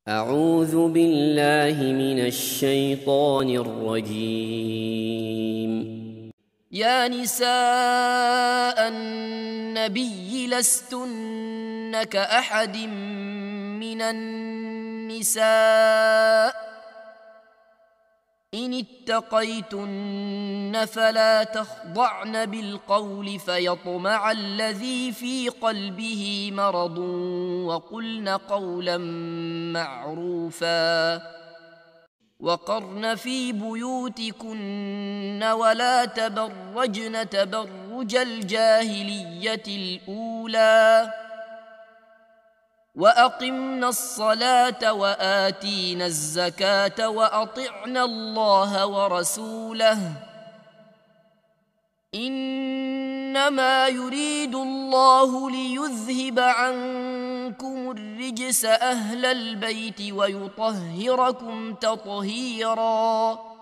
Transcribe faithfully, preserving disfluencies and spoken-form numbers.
أعوذ بالله من الشيطان الرجيم. يا نساء النبي لستن كأحد من النساء إن اتقيتن فلا تخضعن بالقول فيطمع الذي في قلبه مرض وقلن قولا معروفا وقرن في بيوتكن ولا تبرجن تبرج الجاهلية الأولى وأقمنا الصلاة وآتينا الزكاة وأطعنا الله ورسوله إنما يريد الله ليذهب عنكم الرجس أهل البيت ويطهركم تطهيراً.